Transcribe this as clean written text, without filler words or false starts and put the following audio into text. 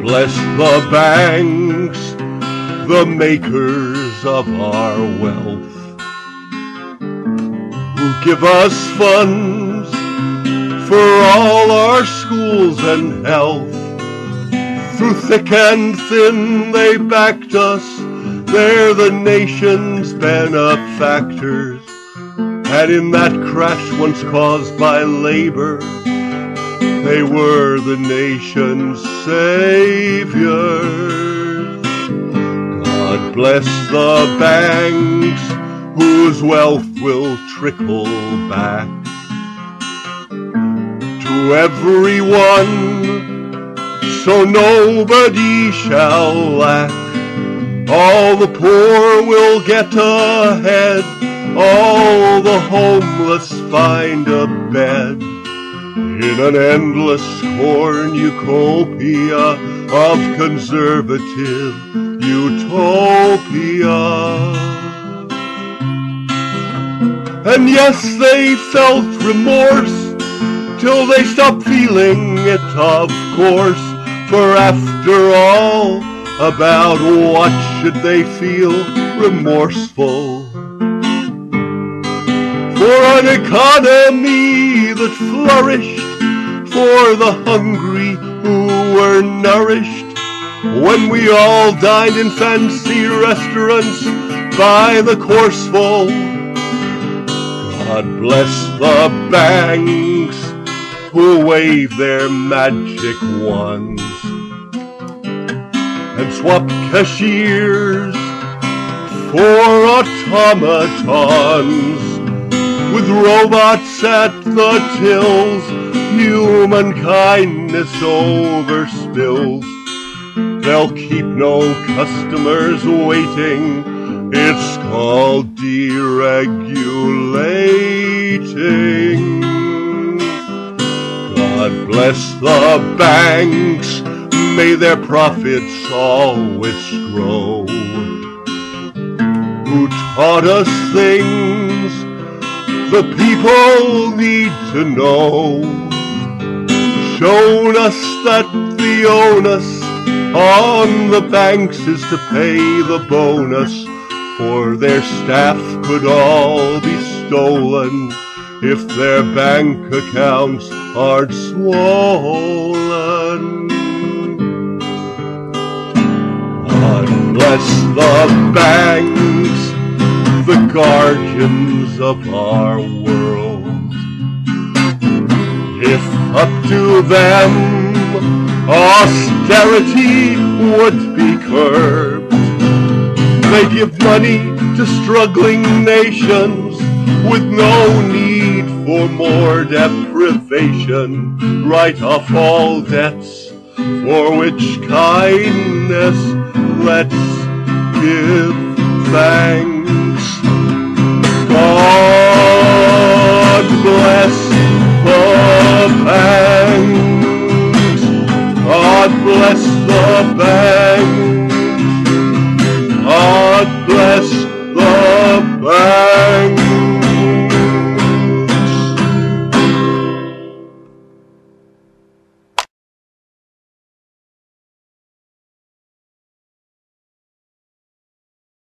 bless the banks, the makers of our wealth, who give us funds for all our schools and health. Through thick and thin they backed us, they're the nation's benefactors. And in that crash once caused by labor, they were the nation's saviors. God bless the banks, whose wealth will trickle back to everyone, so nobody shall lack. All the poor will get ahead, all the homeless find a bed, in an endless cornucopia of conservative utopia. And yes, they felt remorse, till they stopped feeling it, of course. For after all, about what should they feel remorseful? For an economy that flourished, for the hungry who were nourished, when we all dined in fancy restaurants by the courseful. God bless the banks, who wave their magic wands and swap cashiers for automatons. With robots at the tills, human kindness overspills. They'll keep no customers waiting, it's called deregulating. God bless the banks, may their profits always grow. Who taught us things the people need to know, shown us that the onus on the banks is to pay the bonus, for their staff could all be stolen if their bank accounts aren't swollen. God bless the banks, the guardians of our world. If up to them austerity would be curbed, they give money to struggling nations with no need for more deprivation. Write off all debts, for which kindness let's give thanks. God bless the banks. God bless the banks.